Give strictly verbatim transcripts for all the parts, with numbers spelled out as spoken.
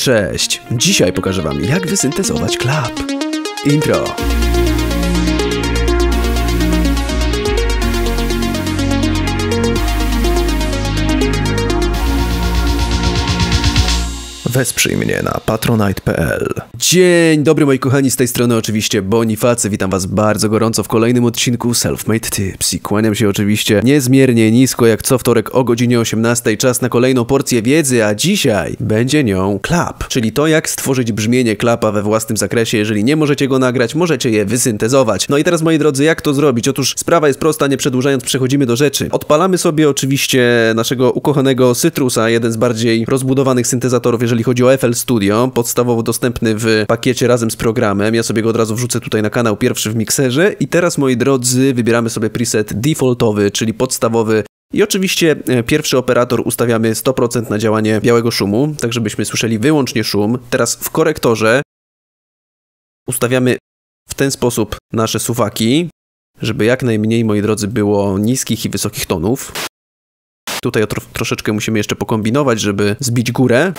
Cześć! Dzisiaj pokażę wam, jak wysyntezować klap. Intro. Wesprzyj mnie na patronite kropka p l. Dzień dobry moi kochani, z tej strony oczywiście Bonifacy. Witam was bardzo gorąco w kolejnym odcinku Self-Made Tips i kłaniam się oczywiście niezmiernie nisko jak co wtorek o godzinie osiemnastej. Czas na kolejną porcję wiedzy, a dzisiaj będzie nią klap, czyli to jak stworzyć brzmienie klapa we własnym zakresie. Jeżeli nie możecie go nagrać, możecie je wysyntezować. No i teraz moi drodzy, jak to zrobić? Otóż sprawa jest prosta, nie przedłużając przechodzimy do rzeczy. Odpalamy sobie oczywiście naszego ukochanego Cytrusa, jeden z bardziej rozbudowanych syntezatorów, jeżeli chodzi o F L Studio, podstawowo dostępny w pakiecie razem z programem. Ja sobie go od razu wrzucę tutaj na kanał pierwszy w mikserze. I teraz, moi drodzy, wybieramy sobie preset defaultowy, czyli podstawowy. I oczywiście pierwszy operator ustawiamy sto procent na działanie białego szumu, tak żebyśmy słyszeli wyłącznie szum. Teraz w korektorze ustawiamy w ten sposób nasze suwaki, żeby jak najmniej, moi drodzy, było niskich i wysokich tonów. Tutaj tro troszeczkę musimy jeszcze pokombinować, żeby zbić górę.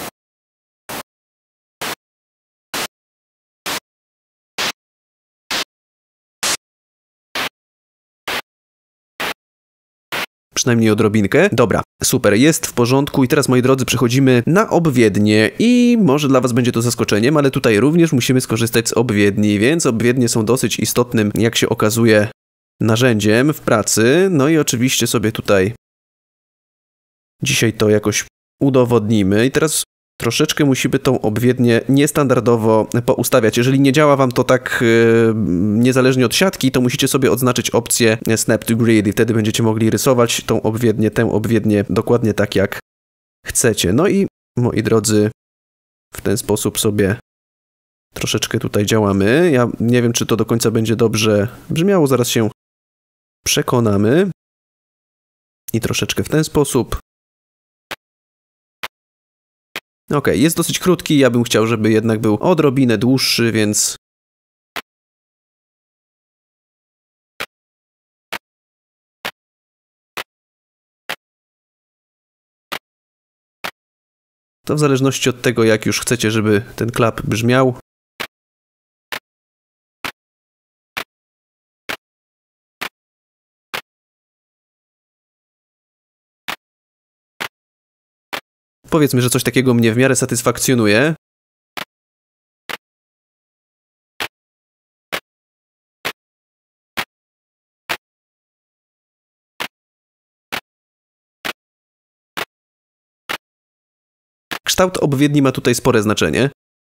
Przynajmniej odrobinkę. Dobra, super, jest w porządku i teraz, moi drodzy, przechodzimy na obwiednie i może dla was będzie to zaskoczeniem, ale tutaj również musimy skorzystać z obwiedni, więc obwiednie są dosyć istotnym, jak się okazuje, narzędziem w pracy. No i oczywiście sobie tutaj dzisiaj to jakoś udowodnimy i teraz troszeczkę musimy tą obwiednię niestandardowo poustawiać. Jeżeli nie działa wam to tak yy, niezależnie od siatki, to musicie sobie odznaczyć opcję Snap to Grid i wtedy będziecie mogli rysować tą obwiednię, tę obwiednię dokładnie tak jak chcecie. No i moi drodzy, w ten sposób sobie troszeczkę tutaj działamy. Ja nie wiem, czy to do końca będzie dobrze brzmiało, zaraz się przekonamy. I troszeczkę w ten sposób. Ok, jest dosyć krótki, ja bym chciał, żeby jednak był odrobinę dłuższy, więc... To w zależności od tego, jak już chcecie, żeby ten klap brzmiał. Powiedzmy, że coś takiego mnie w miarę satysfakcjonuje. Kształt obwiedni ma tutaj spore znaczenie.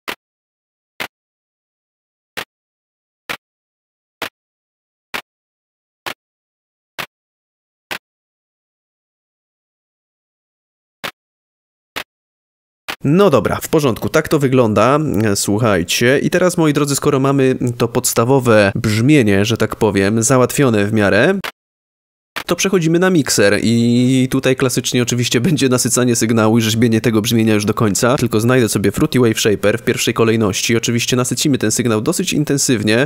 No dobra, w porządku, tak to wygląda, słuchajcie. I teraz, moi drodzy, skoro mamy to podstawowe brzmienie, że tak powiem, załatwione w miarę, to przechodzimy na mikser i tutaj klasycznie oczywiście będzie nasycanie sygnału i rzeźbienie tego brzmienia już do końca. Tylko znajdę sobie Fruity Wave Shaper w pierwszej kolejności. Oczywiście nasycimy ten sygnał dosyć intensywnie.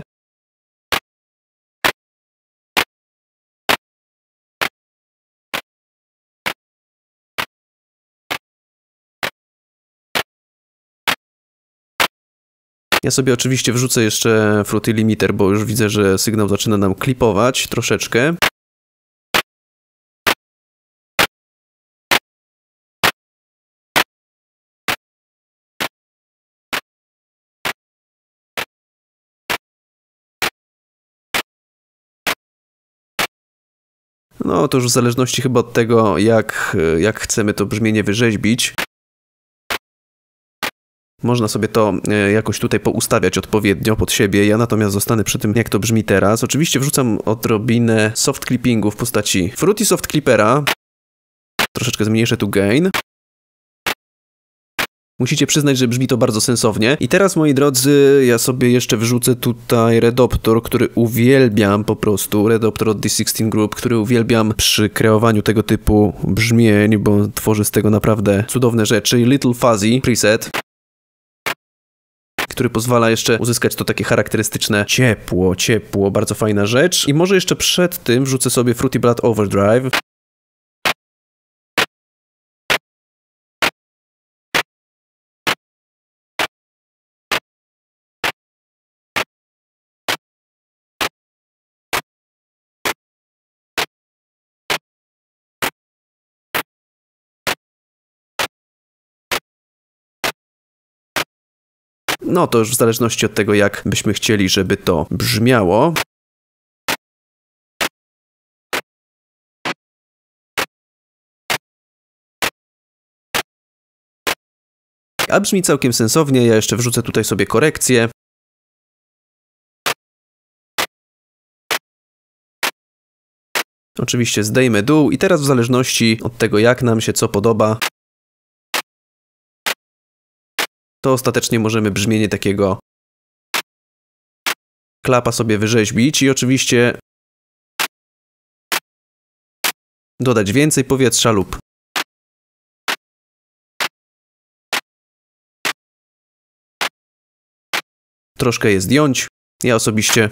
Ja sobie oczywiście wrzucę jeszcze Fruity Limiter, bo już widzę, że sygnał zaczyna nam klipować troszeczkę. No to już w zależności chyba od tego, jak, jak chcemy to brzmienie wyrzeźbić. Można sobie to jakoś tutaj poustawiać odpowiednio pod siebie. Ja natomiast zostanę przy tym, jak to brzmi teraz. Oczywiście wrzucam odrobinę soft clippingu w postaci Fruity Soft Clippera. Troszeczkę zmniejszę tu gain. Musicie przyznać, że brzmi to bardzo sensownie. I teraz, moi drodzy, ja sobie jeszcze wrzucę tutaj Redoptor, który uwielbiam po prostu. Redoptor od D szesnaście Group, który uwielbiam przy kreowaniu tego typu brzmień, bo tworzy z tego naprawdę cudowne rzeczy. Little Fuzzy preset, który pozwala jeszcze uzyskać to takie charakterystyczne ciepło, ciepło, bardzo fajna rzecz. I może jeszcze przed tym wrzucę sobie Fruity Blood Overdrive. No to już w zależności od tego, jak byśmy chcieli, żeby to brzmiało. A brzmi całkiem sensownie, ja jeszcze wrzucę tutaj sobie korekcję. Oczywiście zdejmę dół i teraz w zależności od tego, jak nam się co podoba, to ostatecznie możemy brzmienie takiego klapa sobie wyrzeźbić i oczywiście dodać więcej powietrza lub troszkę je zdjąć. Ja osobiście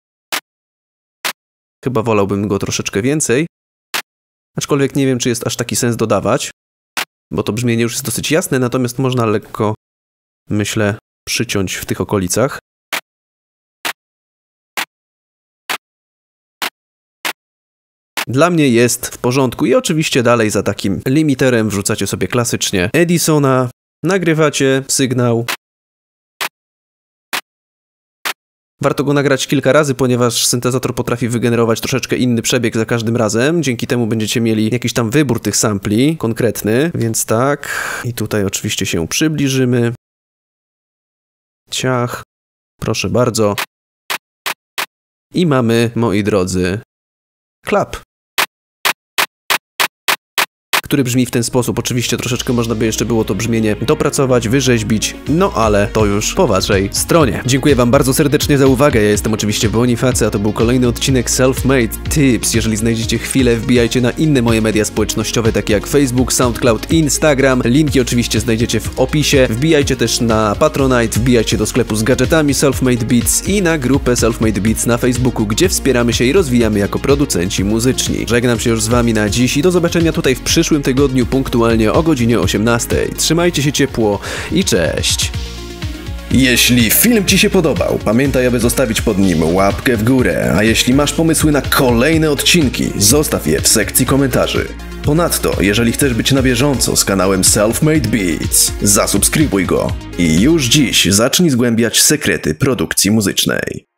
chyba wolałbym go troszeczkę więcej, aczkolwiek nie wiem, czy jest aż taki sens dodawać, bo to brzmienie już jest dosyć jasne, natomiast można lekko, myślę, przyciąć w tych okolicach. Dla mnie jest w porządku i oczywiście dalej za takim limiterem wrzucacie sobie klasycznie Edisona, nagrywacie sygnał. Warto go nagrać kilka razy, ponieważ syntezator potrafi wygenerować troszeczkę inny przebieg za każdym razem. Dzięki temu będziecie mieli jakiś tam wybór tych sampli konkretny, więc tak. I tutaj oczywiście się przybliżymy. Ciach. Proszę bardzo. I mamy, moi drodzy, klap, który brzmi w ten sposób. Oczywiście troszeczkę można by jeszcze było to brzmienie dopracować, wyrzeźbić, no ale to już po waszej stronie. Dziękuję wam bardzo serdecznie za uwagę. Ja jestem oczywiście Bonifacy, a to był kolejny odcinek Self-Made Tips. Jeżeli znajdziecie chwilę, wbijajcie na inne moje media społecznościowe, takie jak Facebook, SoundCloud, Instagram. Linki oczywiście znajdziecie w opisie. Wbijajcie też na Patronite, wbijajcie do sklepu z gadżetami Self-Made Beats i na grupę Self-Made Beats na Facebooku, gdzie wspieramy się i rozwijamy jako producenci muzyczni. Żegnam się już z wami na dziś i do zobaczenia tutaj w przyszłym tygodniu punktualnie o godzinie osiemnastej. Trzymajcie się ciepło i cześć! Jeśli film ci się podobał, pamiętaj, aby zostawić pod nim łapkę w górę, a jeśli masz pomysły na kolejne odcinki, zostaw je w sekcji komentarzy. Ponadto, jeżeli chcesz być na bieżąco z kanałem Self-Made Beats, zasubskrybuj go i już dziś zacznij zgłębiać sekrety produkcji muzycznej.